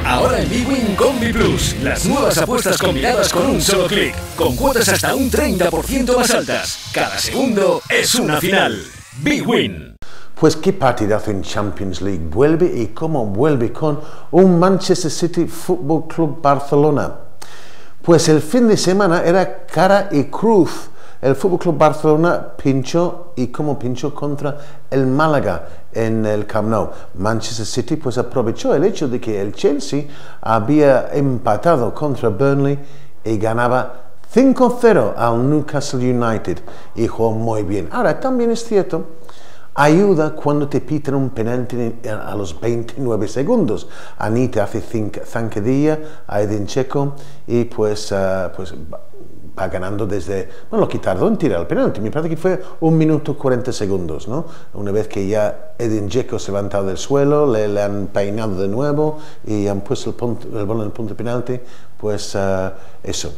Ahora en bwin con B Plus, las nuevas apuestas combinadas con un solo clic, con cuotas hasta un 30% más altas. Cada segundo es una final. bwin. Pues qué partidazo en Champions League. Vuelve y cómo vuelve con un Manchester City Football Club Barcelona. Pues el fin de semana era cara y cruz. El Fútbol Club Barcelona pinchó y como pinchó contra el Málaga en el Camp Nou. Manchester City pues aprovechó el hecho de que el Chelsea había empatado contra Burnley y ganaba 5-0 al Newcastle United y jugó muy bien. Ahora también es cierto, ayuda cuando te pitan un penalti a los 29 segundos. Anita hace zancadilla a Edin Dzeko y pues va ganando desde, bueno, lo que tardó en tirar el penalti, me parece que fue 1 minuto 40 segundos, ¿no? Una vez que ya Edin Dzeko se ha levantado del suelo, le han peinado de nuevo y han puesto el balón en el punto de penalti, pues eso.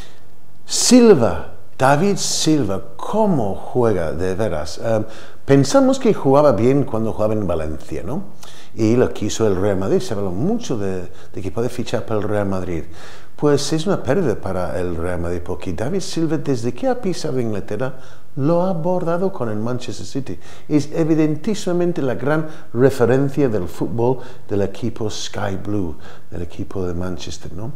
David Silva, ¿cómo juega de veras? Pensamos que jugaba bien cuando jugaba en Valencia, ¿no? Y lo quiso el Real Madrid, se habló mucho de que puede fichar para el Real Madrid. Pues es una pérdida para el Real Madrid, porque David Silva, desde que ha pisado Inglaterra, lo ha abordado con el Manchester City. Es evidentísimamente la gran referencia del fútbol del equipo Sky Blue, del equipo de Manchester, ¿no?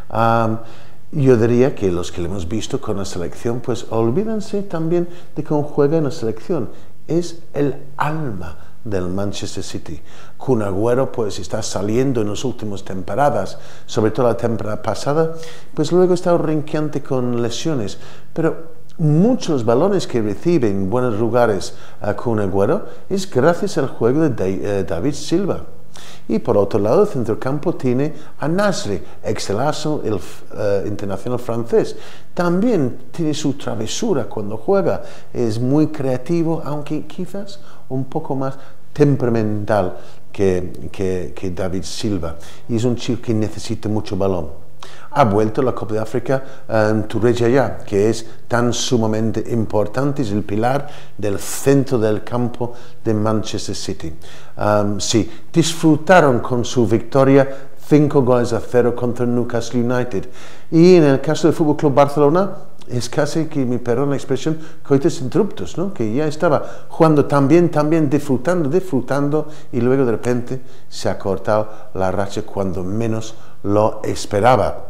Yo diría que los que lo hemos visto con la selección, pues olvídense también de cómo juega en la selección. Es el alma del Manchester City. Kun Agüero pues está saliendo en las últimas temporadas, sobre todo la temporada pasada, pues luego está renqueante con lesiones, pero muchos balones que recibe en buenos lugares a Kun Agüero es gracias al juego de David Silva. Y por otro lado, el centrocampo tiene a Nasri, excelazo, el internacional francés. También tiene su travesura cuando juega, es muy creativo, aunque quizás un poco más temperamental que David Silva. Y es un chico que necesita mucho balón. Ha vuelto la Copa de África Tureya, que es tan sumamente importante, es el pilar del centro del campo de Manchester City. Sí, disfrutaron con su victoria 5-0 contra Newcastle United. Y en el caso del Fútbol Club Barcelona, es casi que, me perdona la expresión, coitus interruptus, ¿no? Que ya estaba jugando también disfrutando, y luego de repente se ha cortado la racha cuando menos lo esperaba.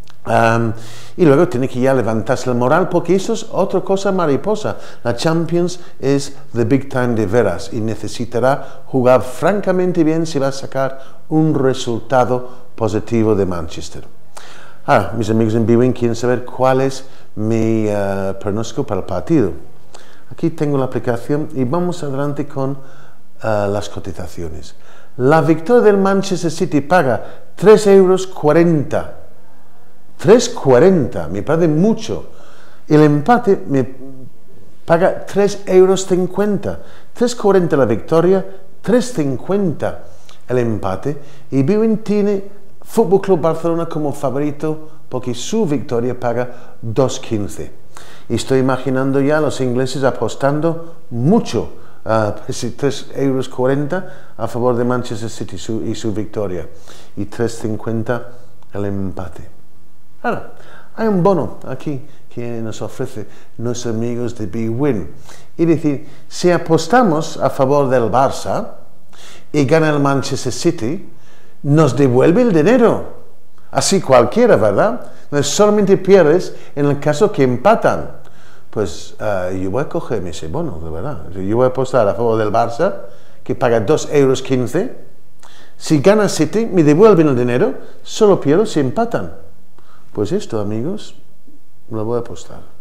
Y luego tiene que ya levantarse el moral, porque eso es otra cosa mariposa. La Champions es the big time de veras y necesitará jugar francamente bien si va a sacar un resultado positivo de Manchester. Mis amigos en bwin quieren saber cuál es mi pronóstico para el partido. Aquí tengo la aplicación y vamos adelante con las cotizaciones. La victoria del Manchester City paga 3,40 €. 3,40, me parece mucho. El empate me paga 3,50 €. 3,40 la victoria, 3,50 el empate. Y bwin tiene Fútbol Club Barcelona como favorito porque su victoria paga 2,15. Y estoy imaginando ya a los ingleses apostando mucho, 3,40 € a favor de Manchester City y su victoria. Y 3,50 el empate. Ahora, hay un bono aquí que nos ofrece nuestros amigos de bwin. Es decir, si apostamos a favor del Barça y gana el Manchester City, nos devuelve el dinero. Así cualquiera, ¿verdad? Solamente pierdes en el caso que empatan. Pues yo voy a coger ese bono, de verdad. Yo voy a apostar a favor del Barça, que paga 2,15 €. Si gana City, me devuelven el dinero, solo pierdo si empatan. Pues esto, amigos, lo voy a apostar.